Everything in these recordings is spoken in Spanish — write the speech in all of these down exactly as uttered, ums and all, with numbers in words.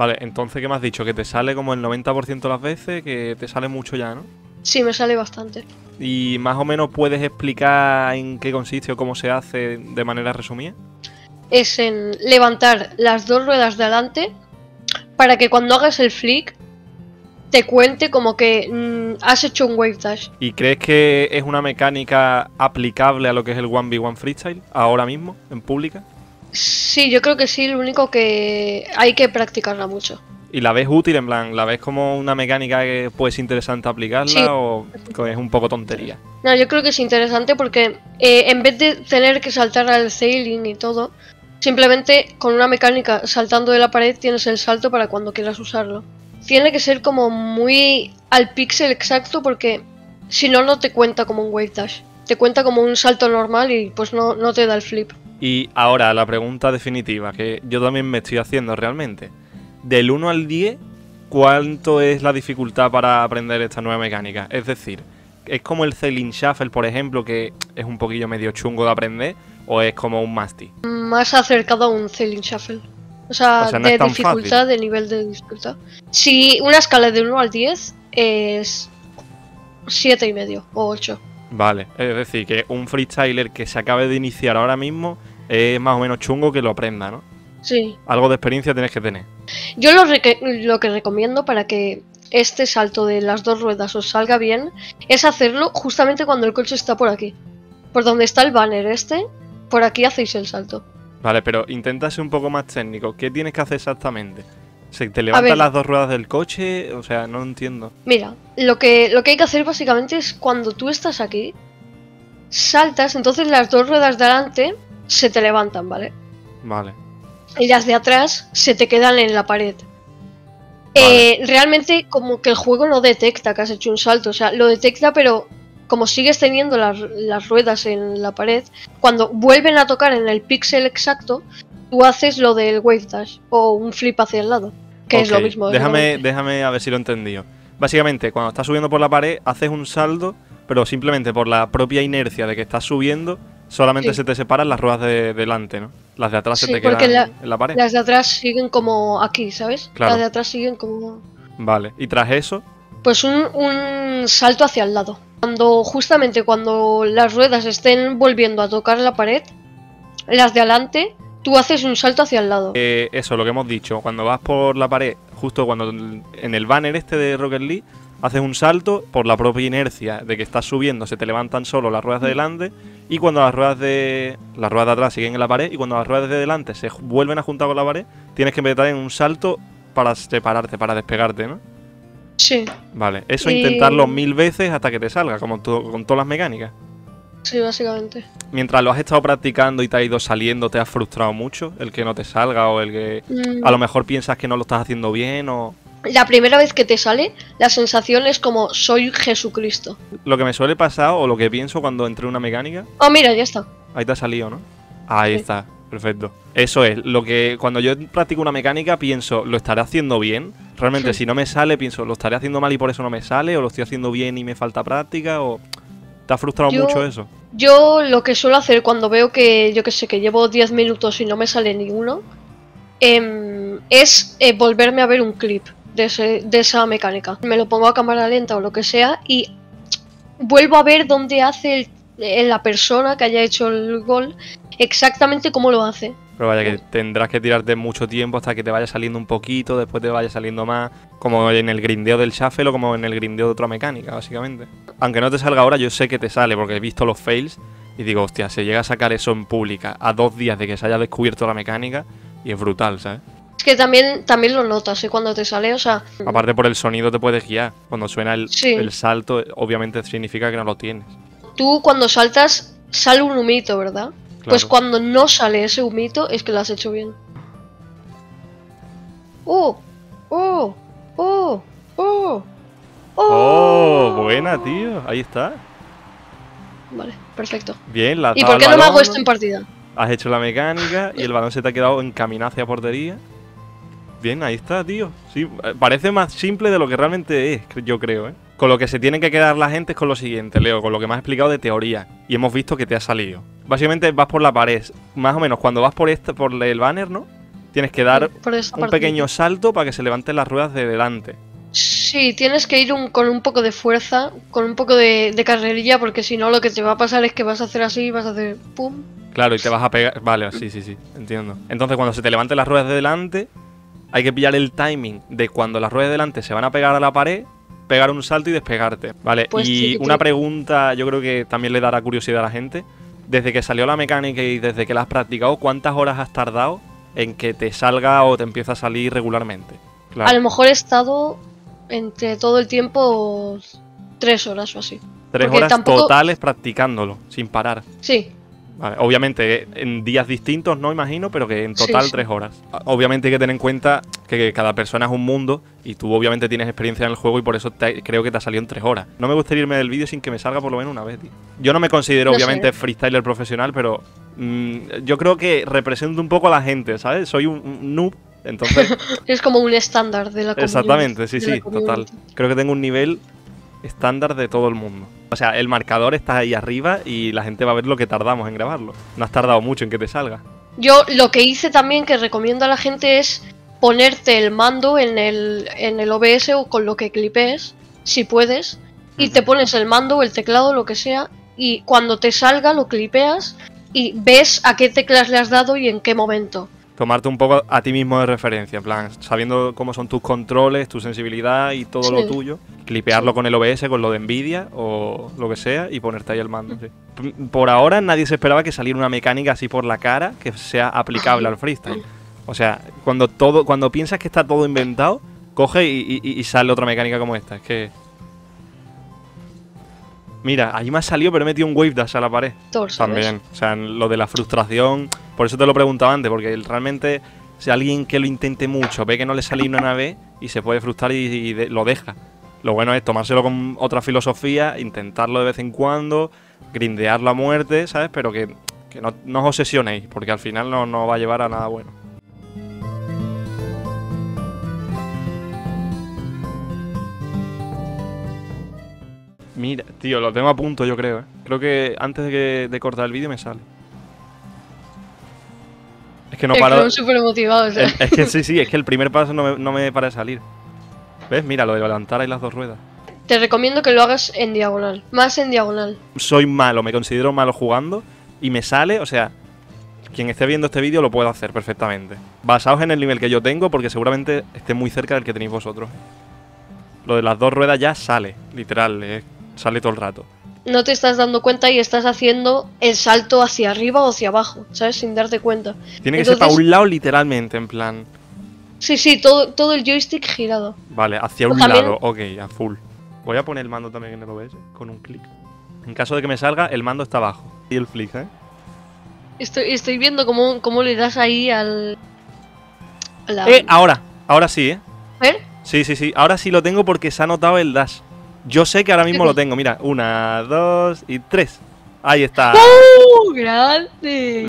Vale, entonces, ¿qué me has dicho? Que te sale como el noventa por ciento de las veces, que te sale mucho ya, ¿no? Sí, me sale bastante. ¿Y más o menos puedes explicar en qué consiste o cómo se hace de manera resumida? Es en levantar las dos ruedas de adelante para que cuando hagas el flick te cuente como que mmm, has hecho un wave dash. ¿Y crees que es una mecánica aplicable a lo que es el uno ve uno freestyle ahora mismo, en pública? Sí, yo creo que sí, lo único que hay que practicarla mucho. ¿Y la ves útil, en plan, la ves como una mecánica que puede ser interesante aplicarla Sí. o es un poco tontería? No, yo creo que es interesante porque eh, en vez de tener que saltar al ceiling y todo, simplemente con una mecánica saltando de la pared tienes el salto para cuando quieras usarlo. Tiene que ser como muy al píxel exacto porque si no, no te cuenta como un wave dash. Te cuenta como un salto normal y pues no, no te da el flip. Y ahora la pregunta definitiva, que yo también me estoy haciendo realmente. Del uno al diez, ¿cuánto es la dificultad para aprender esta nueva mecánica? Es decir, ¿es como el Ceiling Shuffle, por ejemplo, que es un poquillo medio chungo de aprender? ¿O es como un Masti? Más acercado a un ceiling shuffle. O sea, O sea, no de es tan dificultad, fácil. de nivel de dificultad. Si una escala de uno al diez es siete y medio o ocho. Vale, es decir, que un freestyler que se acabe de iniciar ahora mismo es más o menos chungo que lo aprenda, ¿no? Sí. Algo de experiencia tienes que tener. Yo lo, lo que recomiendo para que este salto de las dos ruedas os salga bien es hacerlo justamente cuando el coche está por aquí. Por donde está el banner este, por aquí hacéis el salto. Vale, pero intenta ser un poco más técnico. ¿Qué tienes que hacer exactamente? ¿Se te levantan las dos ruedas del coche? O sea, no entiendo. Mira, lo que, lo que hay que hacer básicamente es cuando tú estás aquí, saltas, entonces las dos ruedas de adelante se te levantan, ¿vale? Vale. Y las de atrás se te quedan en la pared. Vale. Eh, realmente como que el juego no detecta que has hecho un salto, o sea, lo detecta pero como sigues teniendo las, las ruedas en la pared, cuando vuelven a tocar en el píxel exacto, tú haces lo del wave dash o un flip hacia el lado, que okay. es lo mismo. Déjame, déjame a ver si lo he entendido. Básicamente, cuando estás subiendo por la pared, haces un salto, pero simplemente por la propia inercia de que estás subiendo, solamente sí. se te separan las ruedas de delante, ¿no? Las de atrás sí, se te quedan la, en la pared. Las de atrás siguen como aquí, ¿sabes? Claro. Las de atrás siguen como... Vale, y tras eso... Pues un, un salto hacia el lado. Cuando justamente cuando las ruedas estén volviendo a tocar la pared, las de adelante, tú haces un salto hacia el lado. Eh, eso, lo que hemos dicho. Cuando vas por la pared, justo cuando en el banner este de Rocket League, haces un salto por la propia inercia de que estás subiendo, se te levantan solo las ruedas de delante, y cuando las ruedas de las ruedas de atrás siguen en la pared, y cuando las ruedas de delante se vuelven a juntar con la pared, tienes que empezar en un salto para separarte, para despegarte, ¿no? Sí. Vale, eso y... intentarlo mil veces hasta que te salga, como to con todas las mecánicas. Sí, básicamente. Mientras lo has estado practicando y te ha ido saliendo, ¿te has frustrado mucho el que no te salga o el que mm. a lo mejor piensas que no lo estás haciendo bien o...? La primera vez que te sale, la sensación es como soy Jesucristo. Lo que me suele pasar o lo que pienso cuando entré en una mecánica... Oh, mira, ya está. Ahí te ha salido, ¿no? Ahí sí. está, perfecto. Eso es, lo que cuando yo practico una mecánica pienso, ¿lo estaré haciendo bien? Realmente sí. si no me sale, pienso, ¿lo estaré haciendo mal y por eso no me sale? ¿O lo estoy haciendo bien y me falta práctica? ¿O te ha frustrado yo, mucho eso? Yo lo que suelo hacer cuando veo que, yo que sé, que llevo diez minutos y no me sale ninguno, eh, es eh, volverme a ver un clip. De, ese, de esa mecánica. Me lo pongo a cámara lenta o lo que sea y vuelvo a ver dónde hace el, el, la persona que haya hecho el gol exactamente cómo lo hace. Pero vaya que tendrás que tirarte mucho tiempo hasta que te vaya saliendo un poquito, después te vaya saliendo más, como en el grindeo del shuffle o como en el grindeo de otra mecánica, básicamente. Aunque no te salga ahora, yo sé que te sale porque he visto los fails y digo, hostia, se llega a sacar eso en pública a dos días de que se haya descubierto la mecánica y es brutal, ¿sabes? Es que también, también lo notas, ¿eh? Cuando te sale, o sea... Aparte por el sonido te puedes guiar. Cuando suena el, sí. el salto, obviamente significa que no lo tienes. Tú cuando saltas, sale un humito, ¿verdad? Claro. Pues cuando no sale ese humito, es que lo has hecho bien. ¡Oh! ¡Oh! ¡Oh! ¡Oh! ¡Oh! Buena, tío. Ahí está. Vale, perfecto. Bien, la ¿Y por qué no me hago esto en partida? Has hecho la mecánica y el balón se te ha quedado encaminado hacia portería. Bien, ahí está, tío. Sí, parece más simple de lo que realmente es, yo creo, ¿eh? Con lo que se tiene que quedar la gente es con lo siguiente, Leo, con lo que me has explicado de teoría. Y hemos visto que te ha salido. Básicamente vas por la pared, más o menos, cuando vas por este, por el banner, ¿no? Tienes que dar Por esa un parte. pequeño salto para que se levanten las ruedas de delante. Sí, tienes que ir un- con un poco de fuerza, con un poco de, de carrerilla, porque si no lo que te va a pasar es que vas a hacer así, vas a hacer pum. Claro, y te vas a pegar... Vale, sí, sí, sí, entiendo. Entonces, cuando se te levanten las ruedas de delante, hay que pillar el timing de cuando las ruedas de delante se van a pegar a la pared, pegar un salto y despegarte. Vale, Pues y sí, una sí. pregunta, yo creo que también le dará curiosidad a la gente. Desde que salió la mecánica y desde que la has practicado, ¿cuántas horas has tardado en que te salga o te empieza a salir regularmente? Claro. A lo mejor he estado entre todo el tiempo tres horas o así. Tres porque horas tampoco- totales practicándolo, sin parar. Sí, Vale, obviamente en días distintos, no imagino, pero que en total Sí, sí. tres horas. Obviamente hay que tener en cuenta que cada persona es un mundo y tú obviamente tienes experiencia en el juego y por eso te- creo que te ha salido en tres horas. No me gustaría irme del vídeo sin que me salga por lo menos una vez, tío. Yo no me considero No obviamente sé. freestyler profesional, pero mm, yo creo que represento un poco a la gente, ¿sabes? Soy un, un noob, entonces... es como un estándar de la comunidad. Exactamente, sí, de la sí, total. community. Creo que tengo un nivel estándar de todo el mundo. O sea, el marcador está ahí arriba y la gente va a ver lo que tardamos en grabarlo. No has tardado mucho en que te salga. Yo lo que hice también que recomiendo a la gente es ponerte el mando en el, en el O B S o con lo que clipees, si puedes, y Ujú. te pones el mando o el teclado, lo que sea, y cuando te salga lo clipeas y ves a qué teclas le has dado y en qué momento. Tomarte un poco a ti mismo de referencia, en plan, sabiendo cómo son tus controles, tu sensibilidad y todo Sí. lo tuyo, clipearlo Sí. con el O B S, con lo de Nvidia o lo que sea y ponerte ahí el mando. Sí. P- Por ahora nadie se esperaba que saliera una mecánica así por la cara que sea aplicable al freestyle. O sea, cuando todo, cuando piensas que está todo inventado, coge y, y- y sale otra mecánica como esta. Es que... Mira, ahí me ha salido pero he metido un wave dash a la pared. Thor, ¿sabes? También, o sea, lo de la frustración, por eso te lo preguntaba antes, porque realmente si alguien que lo intente mucho ve que no le sale ni una vez y se puede frustrar y, y de- lo deja. Lo bueno es tomárselo con otra filosofía, intentarlo de vez en cuando, grindearlo a muerte, ¿sabes? Pero que, que no, no os obsesionéis, porque al final no, no va a llevar a nada bueno. Mira, tío, lo tengo a punto yo creo, ¿eh? Creo que antes de, que, de cortar el vídeo me sale. Es que no Es paro... que súper motivado. El- es que sí, sí, es que el primer paso no me, no me para de salir. ¿Ves? Mira, lo de levantar ahí las dos ruedas. Te recomiendo que lo hagas en diagonal, más en diagonal. Soy malo, me considero malo jugando y me sale, o sea, quien esté viendo este vídeo lo puede hacer perfectamente. Basaos en el nivel que yo tengo porque seguramente esté muy cerca del que tenéis vosotros. Lo de las dos ruedas ya sale, literal, eh, sale todo el rato. No te estás dando cuenta y estás haciendo el salto hacia arriba o hacia abajo, ¿sabes? Sin darte cuenta. Tiene que ser para Entonces- un lado literalmente, en plan... Sí, sí, todo, todo el joystick girado. Vale, hacia un Pues también- lado, ok, a full. Voy a poner el mando también en el O B S con un clic. En caso de que me salga, el mando está abajo. Y el flick, ¿eh? Estoy, estoy viendo cómo, cómo le das ahí al... a la- Eh, ahora, ahora sí, ¿eh? A ver, Sí, sí, sí. Ahora sí lo tengo porque se ha notado el dash. Yo sé que ahora mismo lo tengo. Mira, una, dos y tres. Ahí está. ¡Uh! ¡Grande!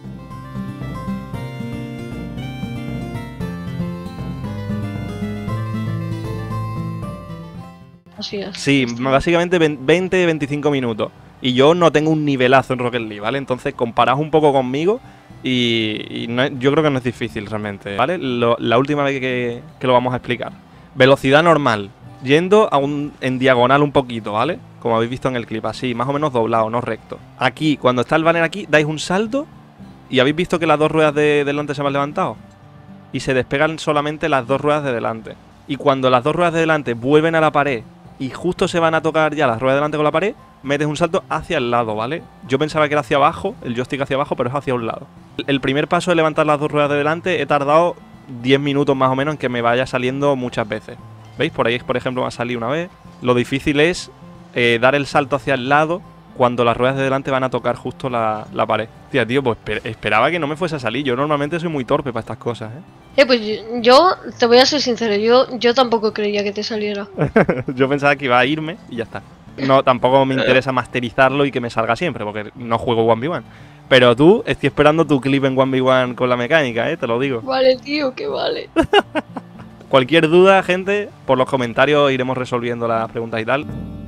Así es. Sí, básicamente veinte veinticinco minutos. Y yo no tengo un nivelazo en Rocket League, ¿vale? Entonces comparaos un poco conmigo y, y no es- yo creo que no es difícil realmente, ¿vale? Lo- la última vez que, que lo vamos a explicar. Velocidad normal, yendo a un, en diagonal un poquito, ¿vale? Como habéis visto en el clip, así, más o menos doblado, no recto. Aquí, cuando está el banner aquí, dais un salto y habéis visto que las dos ruedas de delante se me han levantado. Y se despegan solamente las dos ruedas de delante. Y cuando las dos ruedas de delante vuelven a la pared y justo se van a tocar ya las ruedas de delante con la pared, metes un salto hacia el lado, ¿vale? Yo pensaba que era hacia abajo, el joystick hacia abajo, pero es hacia un lado. El primer paso de levantar las dos ruedas de delante he tardado diez minutos más o menos en que me vaya saliendo muchas veces. ¿Veis? Por ahí, por ejemplo, me ha salido una vez. Lo difícil es eh, dar el salto hacia el lado cuando las ruedas de delante van a tocar justo la, la pared. Tía, tío, pues esper- esperaba que no me fuese a salir. Yo normalmente soy muy torpe para estas cosas, ¿eh? Eh, pues yo, yo te voy a ser sincero, yo, yo tampoco creía que te saliera. Yo pensaba que iba a irme y ya está. No, tampoco me interesa masterizarlo y que me salga siempre, porque no juego uno ve uno. Pero tú, estoy esperando tu clip en uno ve uno con la mecánica, ¿eh? Te lo digo. Vale, tío, que vale. Cualquier duda, gente, por los comentarios iremos resolviendo las preguntas y tal.